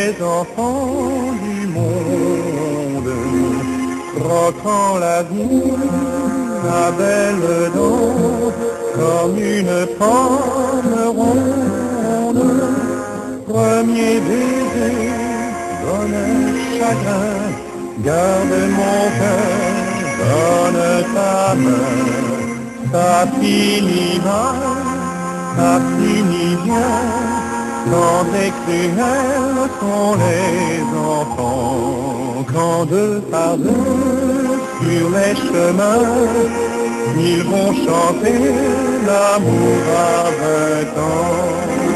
les enfants du monde, croquant la vie à belles dents, comme une pomme ronde. Premier baiser, bonheur, chagrin, garde mon cœur, donne ta main. Ça finit mal, ça finit bien, quand des cruels sont les enfants, quand deux par deux sur les chemins, ils vont chanter l'amour à 20 ans.